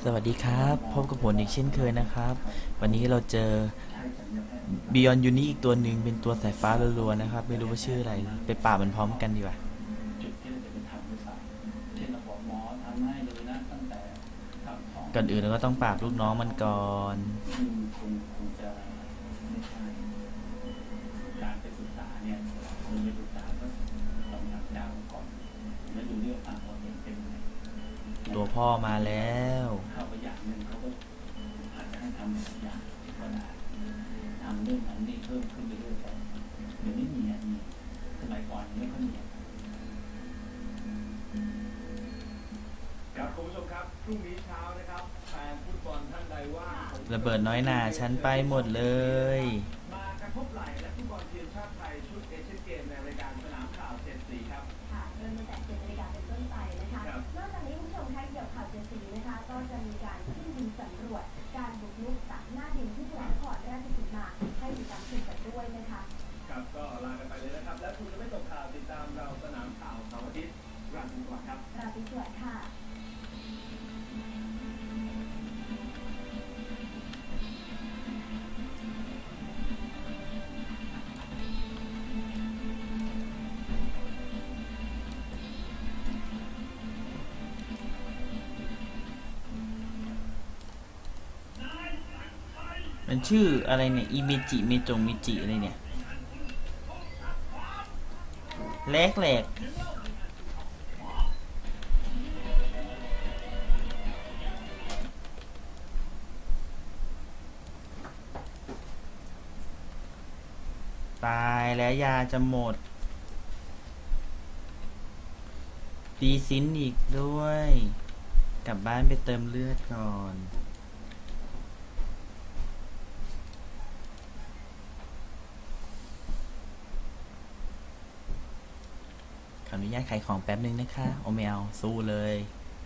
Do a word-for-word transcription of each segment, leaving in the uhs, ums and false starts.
สวัสดีครับพบกับผมอีกเช่นเคยนะครับวันนี้เราเจอ Beyond Uni อีกตัวหนึ่งเป็นตัวสายฟ้ารัวๆนะครับไม่รู้ว่าชื่ออะไรไปป่ามันพร้อมกันดีกว่าก่อนอื่นเราก็ต้องปราบลูกน้องมันก่อนตัวพ่อมาแล้วครับคุณผู้ชมครับพรุ่งนี้เช้านะครับแฟนฟุตบอลท่านใดว่าระเบิดน้อยหนาฉันไปหมดเลยมากระทบไหล่และฟุตบอลทีมชาติไทยชุดเอเชียนเกมในรายการสนามข่าวเจ็ดสีครับค่ะเริ่มตั้งแต่เจ็ดนาฬิกาเป็นต้นไปนะคะนอกจากนี้คุณผู้ชมคะเกี่ยวข่าวเจ็ดสีนะคะก็จะมีการขึ้นบินสำรวจการบุกรุกตัดหน้าดินที่แถลงนครราชสีมาให้ติดตามชมกันด้วยนะคะครับก็ลากันไปเลยนะครับและคุณจะไม่ตกข่าวติดตามเราสนามข่าวเสาร์อาทิตย์ราตรีสวัสดิ์ครับราตรีสวัสดิ์ค่ะมันชื่ออะไรเนี่ยอีเมจิเมจงเมจิอะไรเนี่ยแหลกแหลกตายแล้วยาจะหมดตีซินอีกด้วยกลับบ้านไปเติมเลือดก่อนขออนุญาตขายของแป๊บนึงนะคะโอเมลสู้เลย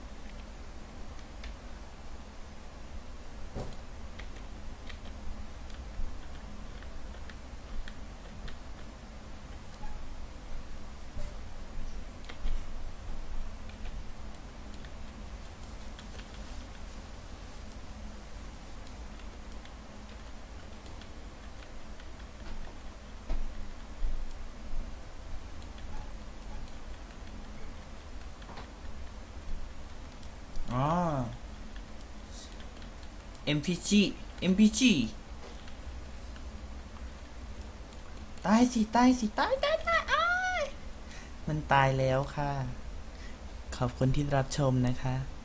อ๋อ เอ็ม พี จี เอ็ม พี จี ตายสิตายสิตายตายตายอ้ายมันตายแล้วค่ะขอบคุณที่รับชมนะคะ